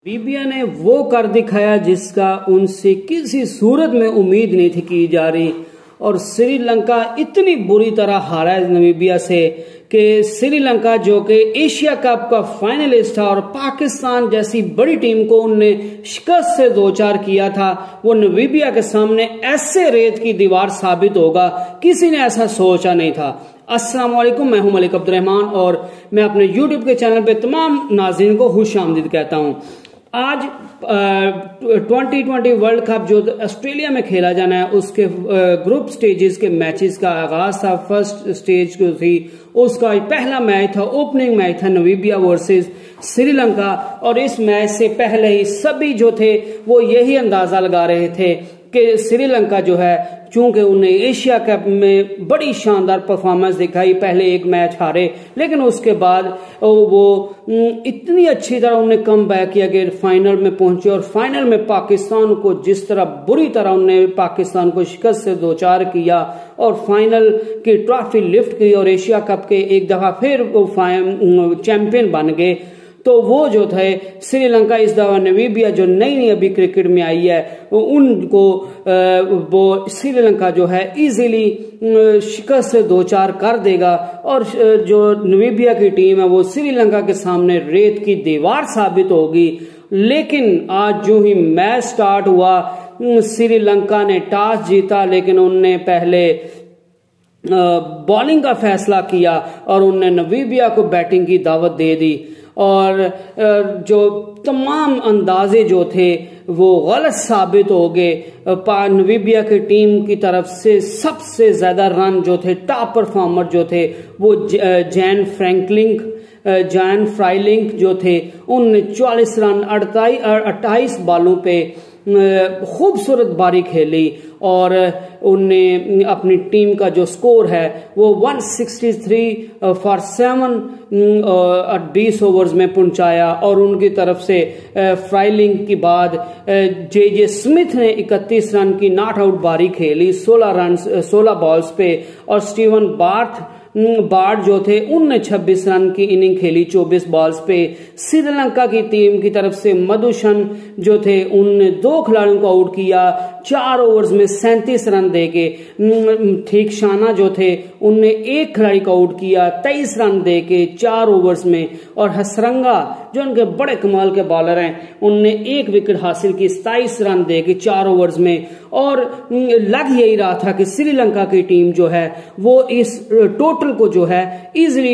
Libya ने वो कर दिखाया जिसका उनसे किसी सूरत में उम्मीद नहीं थी की जा रही। और श्रीलंका इतनी बुरी तरह हारा है नामीबिया से कि श्रीलंका जो कि एशिया कप का फाइनलिस्ट था और पाकिस्तान जैसी बड़ी टीम को उनने शिकस्त से दो चार किया था, वो नामीबिया के सामने ऐसे रेत की दीवार साबित होगा, किसी ने ऐसा सोचा नहीं था। अस्सलाम वालेकुम, मैं हूं मलिक अब्दुर्रहमान और मैं अपने YouTube के चैनल पे तमाम नाज़रीन को खुशामदीद कहता हूं। आज 2020 वर्ल्ड कप जो ऑस्ट्रेलिया में खेला जाना है उसके ग्रुप स्टेजेस के मैचेस का आगाज था। फर्स्ट स्टेज जो थी उसका पहला मैच था, ओपनिंग मैच था नामीबिया वर्सेस श्रीलंका। और इस मैच से पहले ही सभी जो थे वो यही अंदाजा लगा रहे थे कि श्रीलंका जो है, चूंकि उन्हें एशिया कप में बड़ी शानदार परफॉर्मेंस दिखाई, पहले एक मैच हारे लेकिन उसके बाद वो इतनी अच्छी तरह उन्हें कम बैक किया कि फाइनल में पहुंचे और फाइनल में पाकिस्तान को जिस तरह बुरी तरह उन्हें पाकिस्तान को शिकस्त से दो चार किया और फाइनल की ट्रॉफी लिफ्ट की और एशिया कप के एक दफा फिर वो चैंपियन बन गए। तो वो जो थे श्रीलंका इस दफा नामीबिया जो नई अभी क्रिकेट में आई है उनको वो श्रीलंका जो है इजीली शिकस्त से दो चार कर देगा और जो नामीबिया की टीम है वो श्रीलंका के सामने रेत की दीवार साबित होगी। लेकिन आज जो ही मैच स्टार्ट हुआ, श्रीलंका ने टॉस जीता लेकिन उनने पहले बॉलिंग का फैसला किया और उनने नामीबिया को बैटिंग की दावत दे दी। और जो तमाम अंदाजे जो थे वो गलत साबित हो गए। नामीबिया की टीम की तरफ से सबसे ज्यादा रन जो थे, टॉप परफॉर्मर जो थे वो जैन फ्राइलिंग जो थे, उनने 44 रन 28 बॉलों पे खूबसूरत बारी खेली और उनने अपनी टीम का जो स्कोर है वो 163 फॉर 7 20 ओवर्स में पहुंचाया। और उनकी तरफ से फ्राइलिंग के बाद जे स्मिथ ने 31 रन की नॉट आउट बारी खेली 16 बॉल्स पे और स्टीवन बार्ड जो थे उनने 26 रन की इनिंग खेली 24 बॉल्स पे। श्रीलंका की टीम की तरफ से मधुशन जो थे उनने 2 खिलाड़ियों को आउट किया 4 ओवर्स में 37 रन देके। ठीक शाना जो थे उनने 1 खिलाड़ी को आउट किया 23 रन देके 4 ओवर्स में। और हसरंगा जो उनके बड़े कमाल के बॉलर हैं उनने 1 विकेट हासिल की 27 रन देके 4 ओवर्स में। और लग यही रहा था कि श्रीलंका की टीम जो है वो इस टोटल को जो है इजीली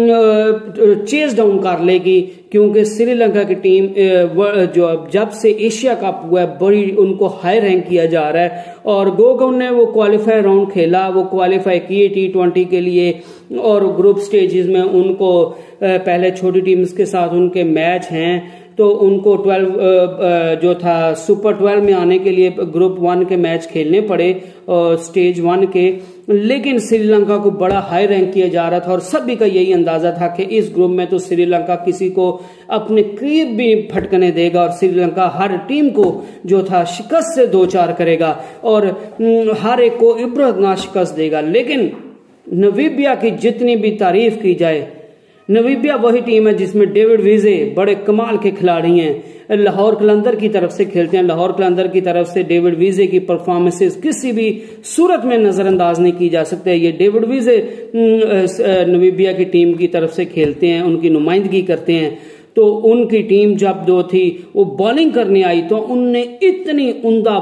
चेस डाउन कर लेगी, क्योंकि श्रीलंका की टीम जो जब से एशिया कप हुआ है बड़ी उनको हाई रैंक किया जा रहा है। और गोगोन ने वो क्वालिफाई राउंड खेला, वो क्वालिफाई किए T20 के लिए और ग्रुप स्टेजेस में उनको पहले छोटी टीम्स के साथ उनके मैच हैं तो उनको 12 जो था सुपर 12 में आने के लिए ग्रुप 1 के मैच खेलने पड़े स्टेज 1 के। लेकिन श्रीलंका को बड़ा हाई रैंक किया जा रहा था और सभी का यही अंदाजा था कि इस ग्रुप में तो श्रीलंका किसी को अपने करीब भी फटकने देगा और श्रीलंका हर टीम को जो था शिकस्त से दो चार करेगा और हर एक को इबरतनाक शिकस्त देगा। लेकिन नामीबिया की जितनी भी तारीफ की जाए, नामीबिया वही टीम है जिसमें डेविड विजे बड़े कमाल के खिलाड़ी हैं, लाहौर कलंदर की तरफ से खेलते हैं। लाहौर कलंदर की तरफ से डेविड विजे की परफॉर्मेंसेस किसी भी सूरत में नजरअंदाज नहीं की जा सकते। ये डेविड विजे नामीबिया की टीम की तरफ से खेलते हैं, उनकी नुमाइंदगी करते हैं। तो उनकी टीम जब दो थी वो बॉलिंग करने आई तो उनने इतनी उम्दा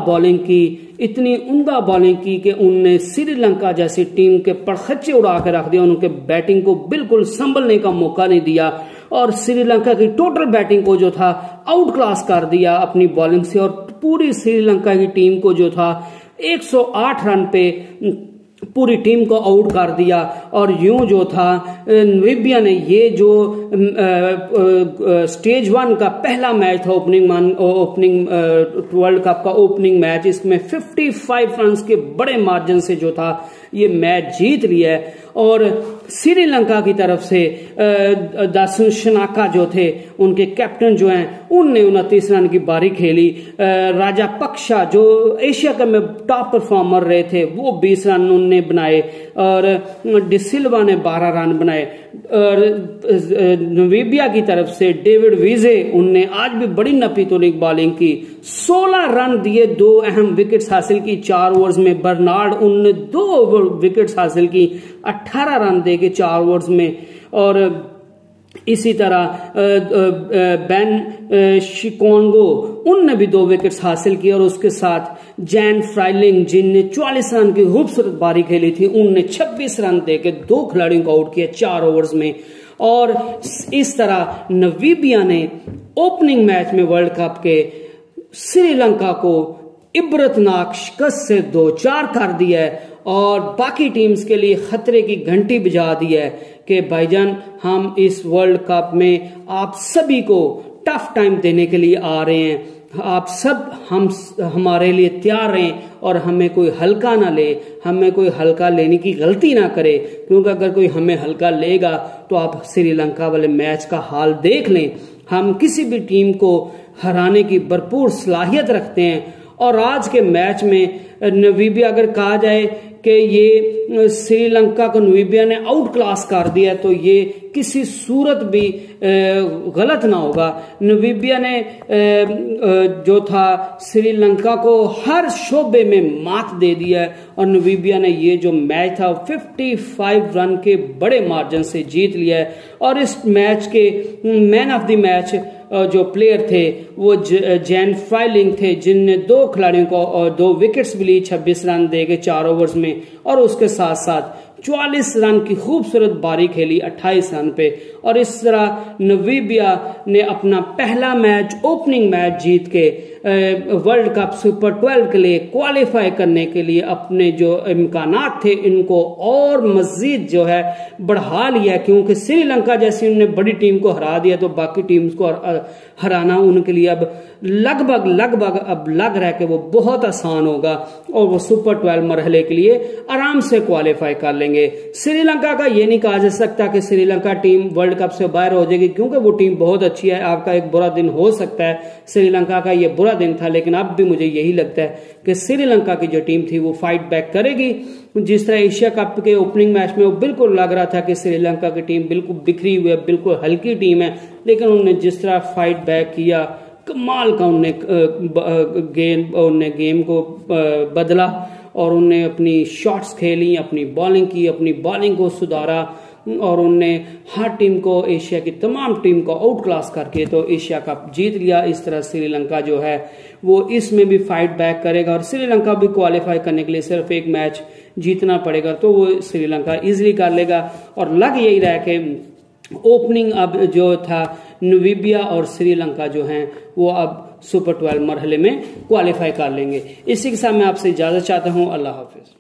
बॉलिंग की कि उनने श्रीलंका जैसी टीम के पड़खच्चे उड़ा के रख दिया, उनके बैटिंग को बिल्कुल संभलने का मौका नहीं दिया और श्रीलंका की टोटल बैटिंग को जो था आउट क्लास कर दिया अपनी बॉलिंग से। और पूरी श्रीलंका की टीम को जो था 108 रन पे पूरी टीम को आउट कर दिया। और यूं जो था नामीबिया ने ये जो स्टेज 1 का पहला मैच था ओपनिंग वर्ल्ड कप का ओपनिंग मैच, इसमें 55 रन के बड़े मार्जिन से जो था ये मैच जीत लिया है। और श्रीलंका की तरफ से दासन शनाका जो थे उनके कैप्टन जो हैं उनने 29 रन की बारी खेली। राजा पक्षा जो एशिया कप में टॉप परफॉर्मर रहे थे वो 20 रन उनने बनाए और डिसिल्वा ने 12 रन बनाए। नामीबिया की तरफ से डेविड वीजे, उनने आज भी बड़ी नपीतुलिक बॉलिंग की, 16 रन दिए, 2 अहम विकेट्स हासिल की 4 ओवर्स में। बर्नार्ड, उनने 2 विकेट्स हासिल की, 18 रन देके 4 ओवर्स में। और इसी तरह बेन शिकोंगो, उनने भी 2 विकेट्स हासिल किए। और उसके साथ जैन फ्राइलिंग, जिनने 44 रन की खूबसूरत पारी खेली थी, उनने 26 रन देके 2 खिलाड़ियों को आउट किया 4 ओवर्स में। और इस तरह नामीबिया ने ओपनिंग मैच में वर्ल्ड कप के श्रीलंका को इबरतनाक शिकस्त से 2-4 कर दिया है और बाकी टीम्स के लिए खतरे की घंटी बजा दी है कि भाईजान, हम इस वर्ल्ड कप में आप सभी को टफ टाइम देने के लिए आ रहे हैं, आप सब हमारे लिए तैयार रहें और हमें कोई हल्का ना ले, हमें कोई हल्का लेने की गलती ना करे, क्योंकि अगर कोई हमें हल्का लेगा तो आप श्रीलंका वाले मैच का हाल देख लें। हम किसी भी टीम को हराने की भरपूर सलाहियत रखते हैं। और आज के मैच में नामीबिया, अगर कहा जाए कि ये श्रीलंका को नामीबिया ने आउट क्लास कर दिया, तो ये किसी सूरत भी गलत ना होगा। नामीबिया ने जो था श्रीलंका को हर शोबे में मात दे दिया है और नामीबिया ने ये जो मैच था 55 रन के बड़े मार्जिन से जीत लिया है। और इस मैच के मैन ऑफ द मैच जो प्लेयर थे वो जैन फ्राइलिंग थे, जिनने 2 खिलाड़ियों को 2 विकेट्स भी ली, 26 रन देके 4 ओवर्स में। और उसके साथ साथ 44 रन की खूबसूरत पारी खेली 28 रन पे। और इस तरह नामीबिया ने अपना पहला मैच, ओपनिंग मैच जीत के वर्ल्ड कप सुपर 12 के लिए क्वालिफाई करने के लिए अपने जो इम्कानात थे इनको और मजीद जो है बढ़ा लिया, क्योंकि श्रीलंका जैसी उन्होंने बड़ी टीम को हरा दिया, तो बाकी टीम्स को हराना उनके लिए अब लगभग अब लग रहा है कि वो बहुत आसान होगा और वो सुपर 12 मरहले के लिए आराम से क्वालिफाई कर लेंगे। श्रीलंका का ये नहीं कहा जा सकता कि श्रीलंका टीम वर्ल्ड कप से बाहर हो जाएगी, क्योंकि वो टीम बहुत अच्छी है। आपका एक बुरा दिन हो सकता है, श्रीलंका का ये बुरा दिन था, लेकिन अब भी मुझे यही लगता है कि श्रीलंका की जो टीम थी वो फाइट बैक करेगी। जिस तरह एशिया कप के ओपनिंग मैच में वो बिल्कुल लग रहा था कि श्रीलंका की टीम बिल्कुल बिखरी हुई है, बिल्कुल हल्की टीम है, लेकिन उन्होंने जिस तरह फाइट बैक किया, कमाल का उन्होंने गेम को बदला और उन्होंने अपनी शॉट्स खेली, अपनी बॉलिंग की, अपनी बॉलिंग को सुधारा और उन्होंने हर टीम को, एशिया की तमाम टीम को आउट क्लास करके तो एशिया कप जीत लिया। इस तरह श्रीलंका जो है वो इसमें भी फाइट बैक करेगा और श्रीलंका भी क्वालिफाई करने के लिए सिर्फ एक मैच जीतना पड़ेगा, तो वो श्रीलंका इजीली कर लेगा। और लग यही रहा है कि ओपनिंग अब जो था नामीबिया और श्रीलंका जो हैं वो अब सुपर 12 मरहले में क्वालिफाई कर लेंगे। इसी के साथ मैं आपसे इजाजत चाहता हूं। अल्लाह हाफिज।